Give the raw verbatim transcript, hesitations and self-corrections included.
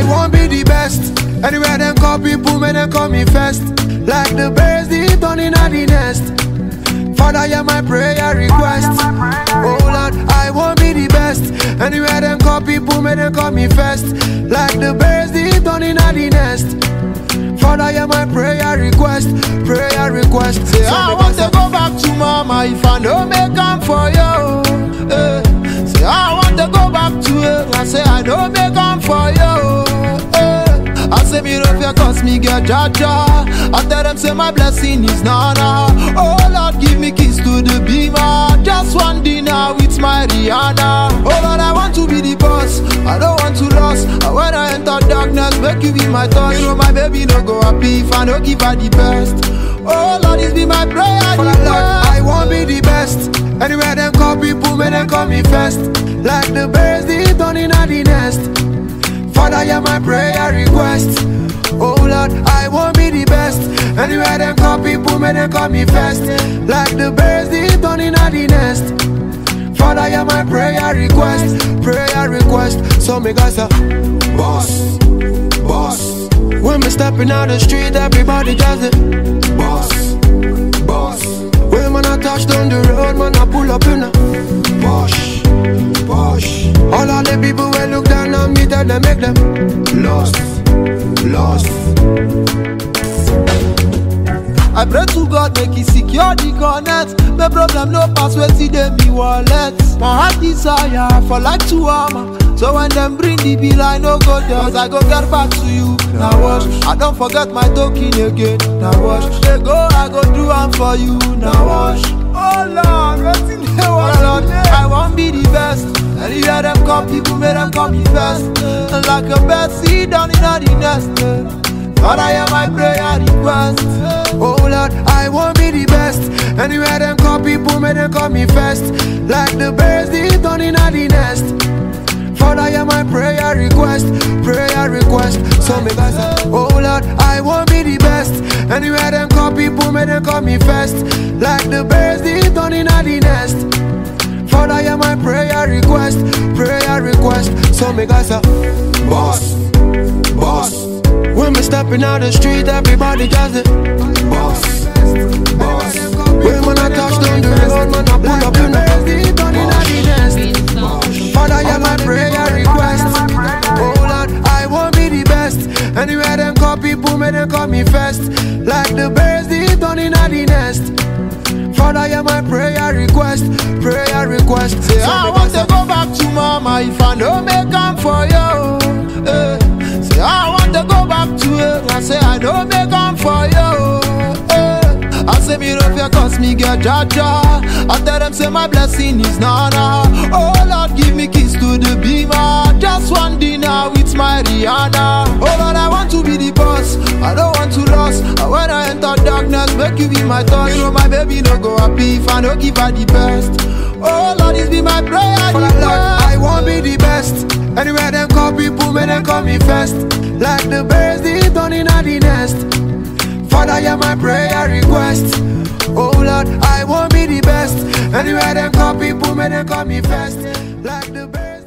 won't be the best. Anywhere them call people, may them call me first. Like the birds, they turn in the nest. Father, hear my prayer request. Oh Lord, I won't be the best. Anywhere them call people, may them call me first. Like the birds, they turn in the nest. Father, hear my prayer request. Prayer request. Say, I want to go back to mama if I don't make come for you. Eh. Say, I want to go back to her. I say, I don't make come for you. Eh. I say, me don't fear cause me get jaja. I tell them say my blessing is nana. Oh Lord, give me keys to the beamer. Just one dinner with my Rihanna. Oh Lord, I want to be the boss. I don't want to lose. And when I enter darkness, make you be my touch. You know my baby no go happy if I don't give her the best. Oh Lord, this be my prayer. For the Lord, I won't be the best. Anywhere them call people, may them call me first. Like the birds, they turn in the nest. Father, hear my prayer request. Oh Lord, I won't be the best. Anywhere them call people, may them call me first. Like the birds, they turn in the nest. Father, hear my prayer request. Prayer request. So me guys say, boss, boss. When me stepping out the street, everybody does it. Boss, boss. When man I touch down the road, man I pull up in a Posh, Posh. All of the people will look down on me, tell them make them lost, lost. I pray to God make he secure the connect. My problem no pass where see them me wallet. My heart desire for like two armor. So when them bring the bill I no go there. Cause I go get back to you. Now wash, I don't forget my token again. Now wash, they go I go do am for you. Now wash. Oh Lord, what's in the world? I won't be the best. And you hear them come people, make them come me first. And like a bird seed down in the nest. But I hear my prayer request. Oh Lord, I won't be the best. Anywhere them call people, may them call me first. Like the birds, they turn in the nest. Father, hear my prayer request. Prayer request. So me guys say, oh Lord, I won't be the best. Anywhere them call people, may them call me first. Like the birds, they turn in the nest. Father, hear my prayer request. Prayer request. So me guys say, boss, boss. When me stepping out the street, everybody does it. Boss, boss. When man I touch down the road, man I pull up in the turn in the nest. Father, hear my prayer request. Oh Lord, I won't be the best. Anywhere them call people, may them call me first. Like the birds, they turn in the nest. Father, hear my prayer request. Prayer request. Say, I want to go back to mama if I don't make come for you. Eh. Say, I want to go back to her. I say, I don't make come for you. Eh. I say, me don't fear cause me get jaja. I tell them say my blessing is nana. Oh Lord, give me keys to the beamer. Just one dinner with my Rihanna. Oh Lord, I want to be the boss. I don't want to lose. And when I enter darkness, make you be my touch. You know my baby no go happy if I don't give her the best. Oh Lord, this be my prayer. For the Lord, I won't be the best. Anywhere them call people, may them call me first. Like the birds, they turn in the nest. Father, hear my prayer request. Oh Lord, I won't be the best. Anywhere them call people, may them call me first. Like the birds.